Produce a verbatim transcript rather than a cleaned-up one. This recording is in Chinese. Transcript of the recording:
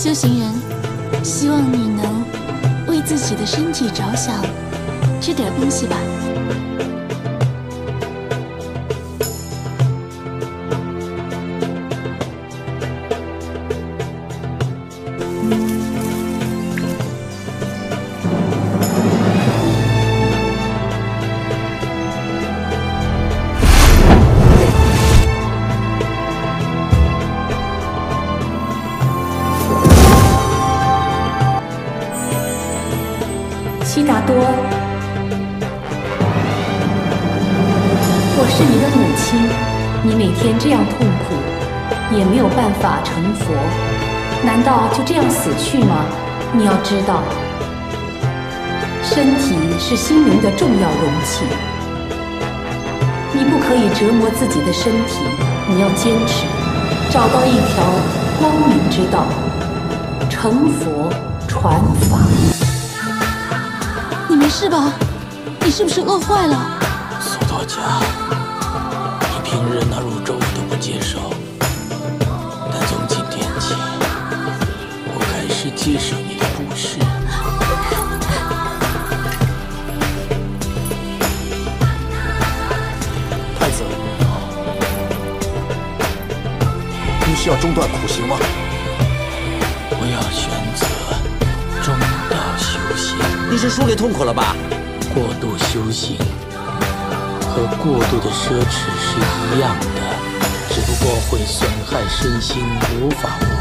修行人，希望你能为自己的身体着想，吃点东西吧。 悉达多，我是你的母亲，你每天这样痛苦，也没有办法成佛，难道就这样死去吗？你要知道，身体是心灵的重要容器，你不可以折磨自己的身体，你要坚持，找到一条光明之道，成佛传法。 你没事吧？你是不是饿坏了？ 苏多家，你平日那入粥我都不接受，但从今天起，我开始接受你的布施。 太子，你是要中断苦行吗？ 我要选择中道修行。 你是输给痛苦了吧？ 过度修行和过度的奢侈是一样的，只不过会损害身心，无法无